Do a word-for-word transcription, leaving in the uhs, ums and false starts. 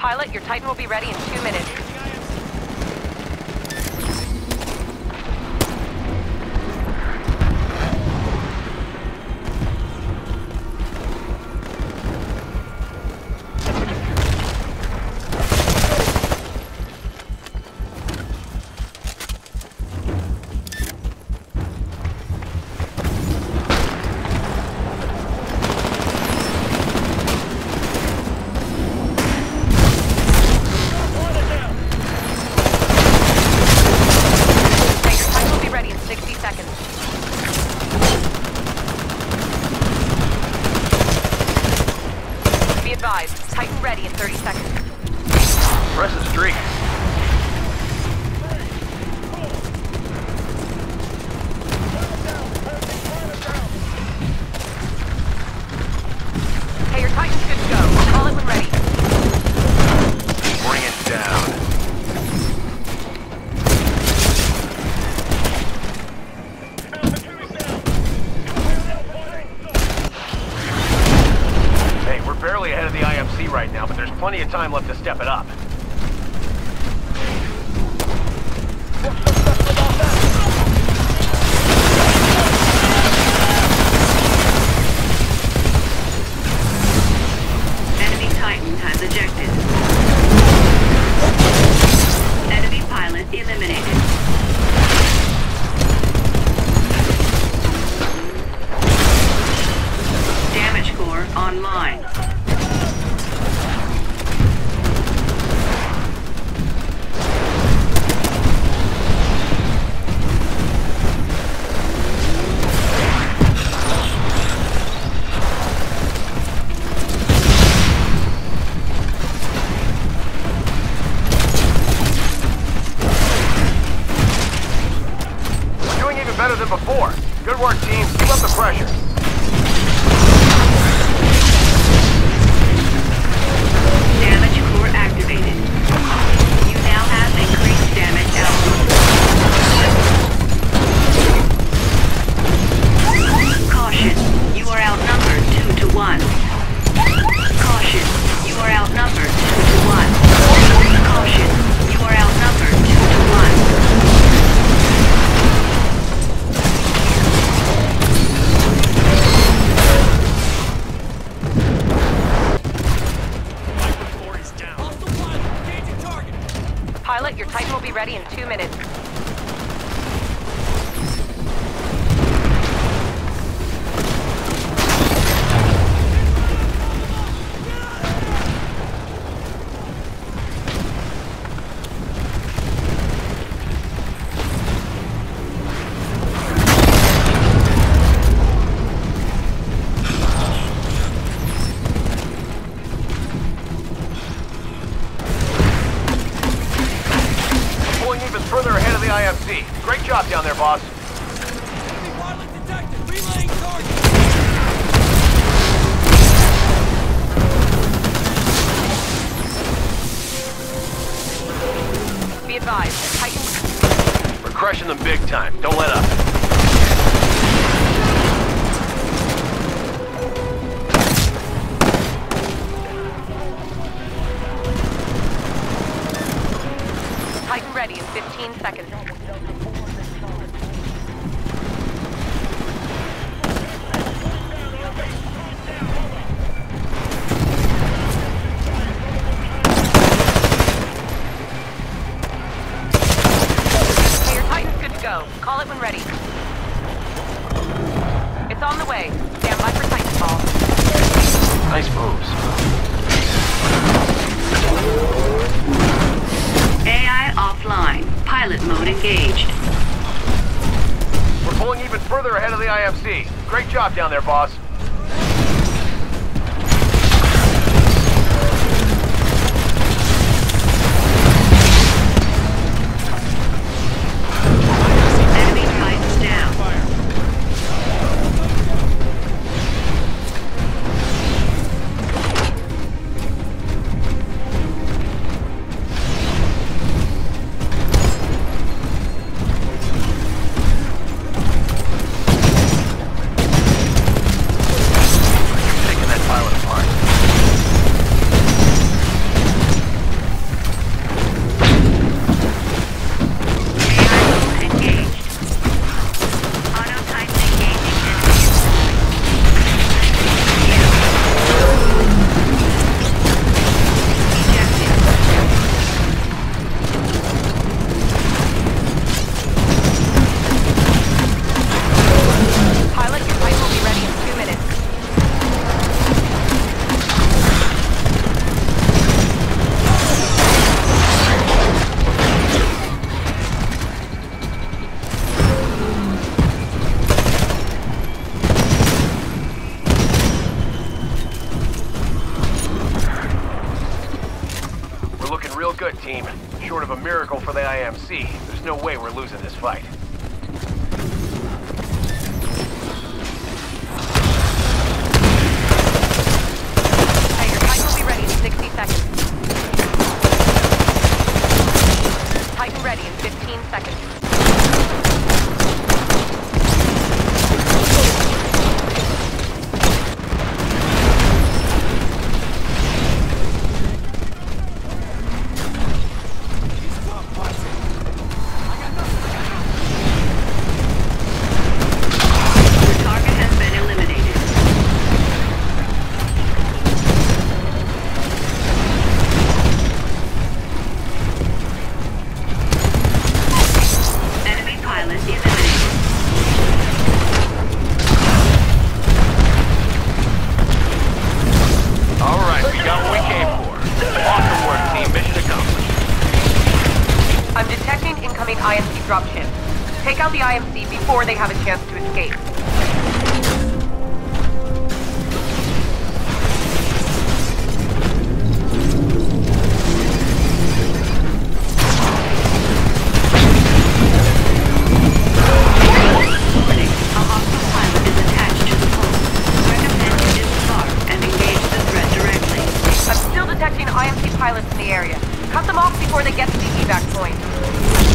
Pilot, your Titan will be ready in two minutes. Titan ready in thirty seconds. Press the streak. Hey, your Titan's good to go. Call it when ready. Bring it down. Hey, we're barely ahead of the I M C right now, but there's plenty of time left to step it up. Enemy Titan has ejected. Enemy pilot eliminated. Damage core online. Better than before. Good work, team. Keep up the pressure. Damage core activated. You now have increased damage output. Caution. You are outnumbered two to one. Caution. You are outnumbered two to one. Caution. You are outnumbered two to one. Pilot, your Titan will be ready in two minutes. Further ahead of the I M C. Great job down there, boss. Enemy pilot detected. Relaying target. Be advised, Titan. We're crushing them big time. Don't let up. Titan ready in fifteen seconds. Hey, your Titan's good to go. Call it when ready. It's on the way. Stand by for Titanfall. Nice moves. A I offline. Pilot mode engaged. We're pulling even further ahead of the I M C. Great job down there, boss. Enemy Titans down. team. Short of a miracle for the I M C, there's no way we're losing this fight. Hey, your Titan will be ready in sixty seconds. Titan ready in fifteen seconds. I M C dropship. Take out the I M C before they have a chance to escape. Warning, a hostile pilot is attached to the pole. Recommend you disarm and engage the threat directly. I'm still detecting I M C pilots in the area. Cut them off before they get to the evac point.